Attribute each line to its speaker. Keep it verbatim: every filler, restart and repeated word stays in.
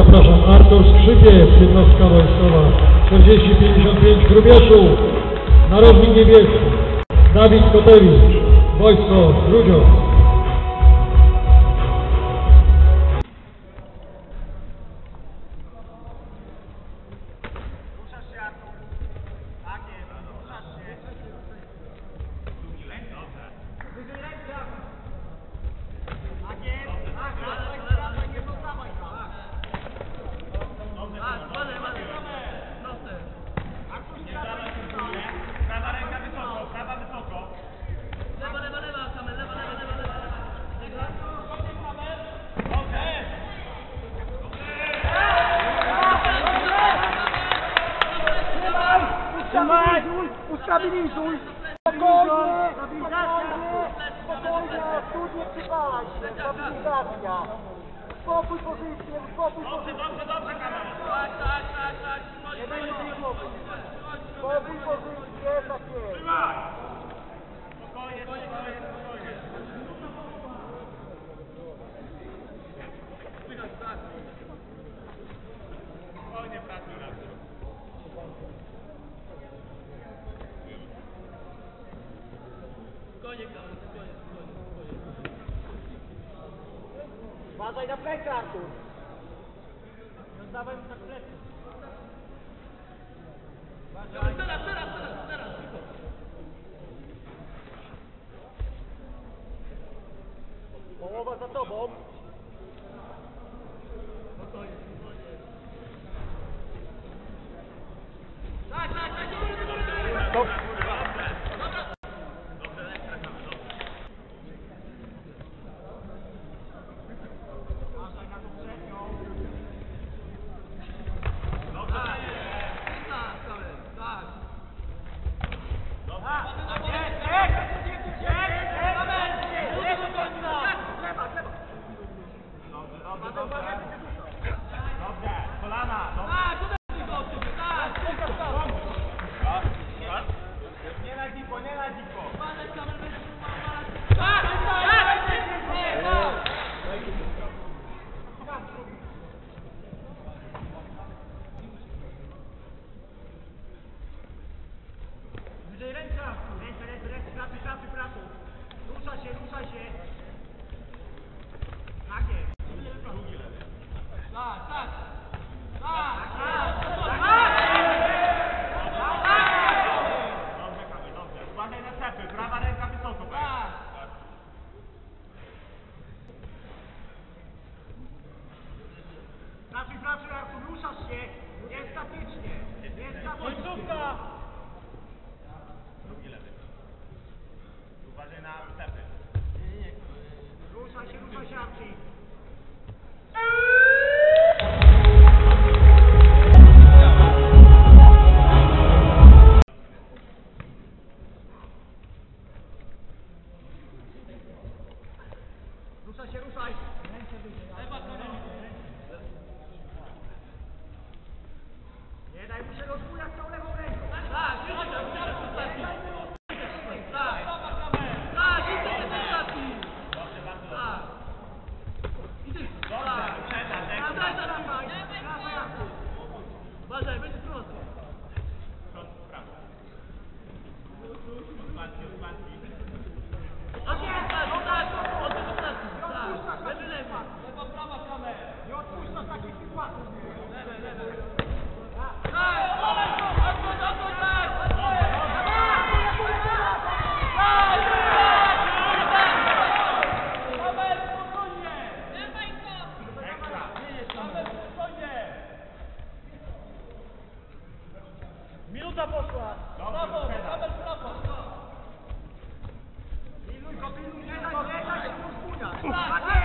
Speaker 1: zapraszam Artur Skrzypiec, jednostka wojskowa czterdzieści pięćdziesiąt pięć Grubieszów, narożnik niebieski, Dawid Kotewicz, wojsko Grudziądz.
Speaker 2: Ustabilizuj! Spokojnie! Spokojnie! Spokojnie! Tu nie przywalaj się! Stabilizacja! Spokój pozycję! Spokój pozycję! Dobrze, dobrze, tak, tak, tak, tak! Nie będzie tej głowy! Spokój pozycję! Tak jest! Trzymaj! Spokojnie, spokojnie, spokojnie! Spokojnie, pracuj na tym! Spokojnie, spokojnie, spokojnie, spokojnie. Uważaj na plecy, Artur! Nie oddawaj mi tak plecy. Uważaj. Teraz, teraz, teraz, teraz, szybko. Połowa za tobą. Spokojnie, spokojnie. Tak, tak, tak. Stop. Ruszaj się, ruszaj! Nie daj mu się rozbujać tą lewą ręką! Tak, tak, tak, idź do tej sytuacji! Tak! Idź! Tak! Daj, daj, dawaj! Dawaj, Artur! Uważaj, będzie prosto! Odpadki, odpadki! Odpadki, odpadki! Lewy, lewy! Lewa, prawa, kamer! Nie odpuszczasz takich sytuacji! Lewy, lewy! Tak! Odpuść, odpuść, tak! Kamer, spokojnie! Ekstra! Kamer, spokojnie! Minuta poszła! Brawo! Kamer, brawo! Pilnuj go, pilnuj, nie daj, nie daj się rozbujać!